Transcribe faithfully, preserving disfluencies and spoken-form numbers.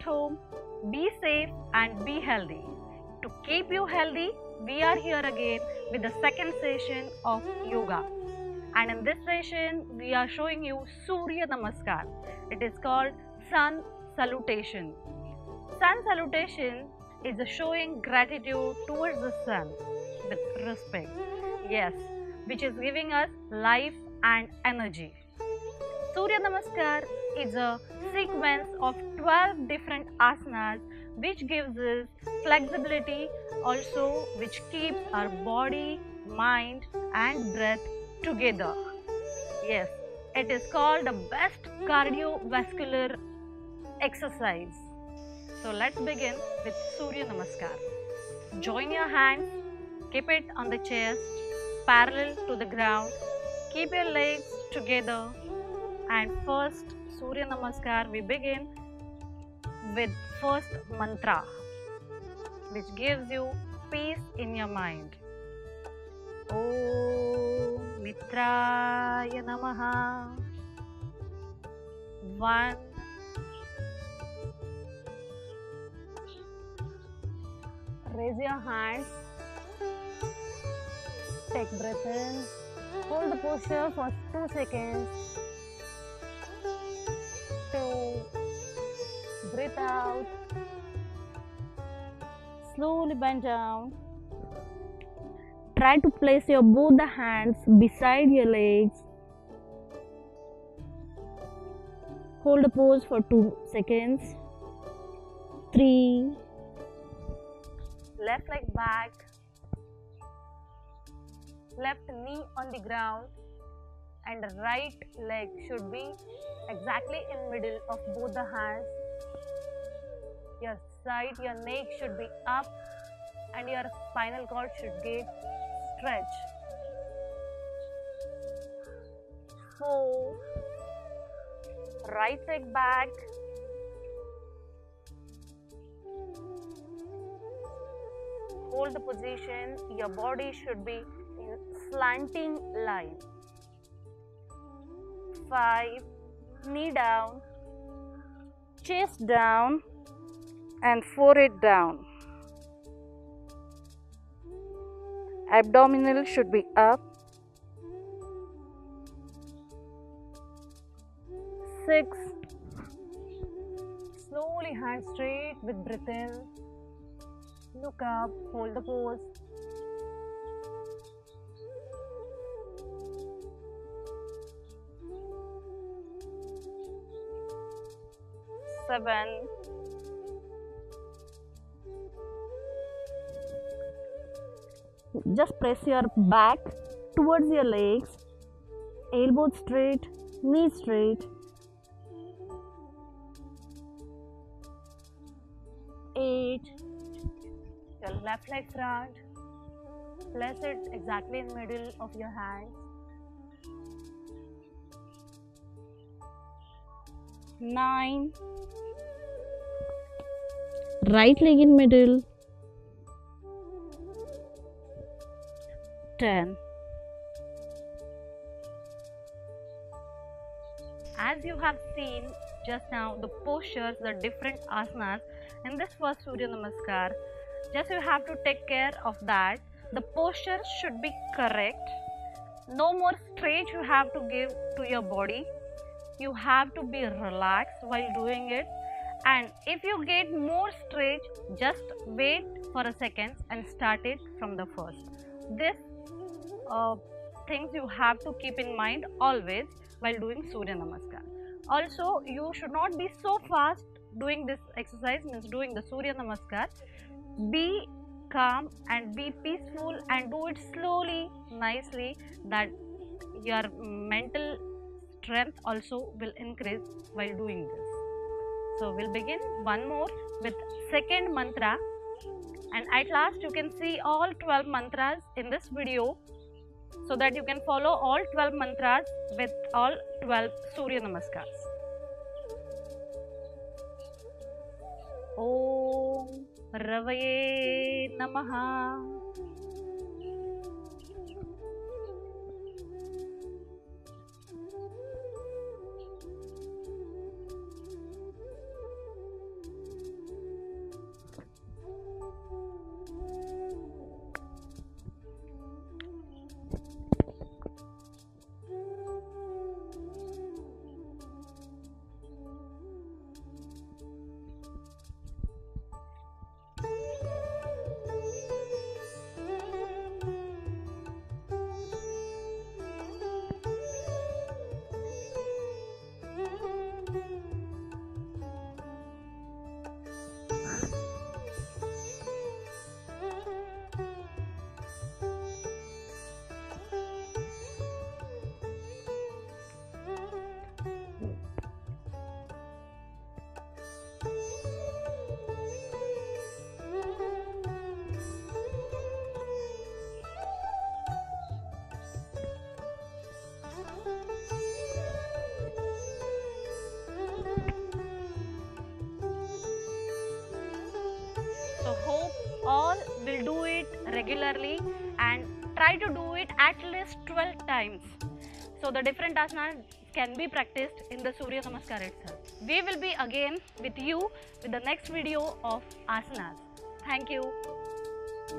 home, be safe and be healthy. To keep you healthy, we are here again with the second session of yoga. And in this session, we are showing you Surya Namaskar. It is called Sun Salutation. Sun Salutation is a showing gratitude towards the sun with respect. Yes, which is giving us life and energy. Surya Namaskar is a sequence of twelve different asanas which gives us flexibility, also which keeps our body, mind and breath together. Yes, it is called the best cardiovascular exercise. So let's begin with Surya Namaskar. Join your hands, keep it on the chest, parallel to the ground, keep your legs together, and first Surya Namaskar we begin with first mantra which gives you peace in your mind. Om Mitraya Namaha. One. Raise your hands. Take breath in. Hold the posture for two seconds. Two. Breathe out. Slowly bend down. Try to place your both the hands beside your legs. Hold the pose for two seconds. Three. Left leg back. Left knee on the ground. And the right leg should be exactly in middle of both the hands. Your side, your neck should be up and your spinal cord should get stretched. Four. Right leg back. Hold the position. Your body should be in slanting line. Five. Knee down. Chest down. And forehead down. Abdominal should be up. Six. Slowly hands straight with breath in. Look up, hold the pose. Seven. Just press your back towards your legs, elbows straight, knees straight. Eight. Your left leg front, place it exactly in middle of your hands. Nine. Right leg in middle. Ten. As you have seen just now the postures, the different asanas in this first Surya Namaskar, just you have to take care of that. The posture should be correct. No more stretch you have to give to your body. You have to be relaxed while doing it. And if you get more stretch, just wait for a second and start it from the first. This uh, things you have to keep in mind always while doing Surya Namaskar. Also, you should not be so fast doing this exercise, means doing the Surya Namaskar. Be calm and be peaceful and do it slowly, nicely, that your mental strength also will increase while doing this. So we'll begin one more with second mantra, and at last you can see all twelve mantras in this video so that you can follow all twelve mantras with all twelve Surya Namaskars. Om Ravaye Namaha. So hope all will do it regularly and try to do it at least twelve times. So the different asanas can be practiced in the Surya Namaskar itself. We will be again with you with the next video of asanas. Thank you.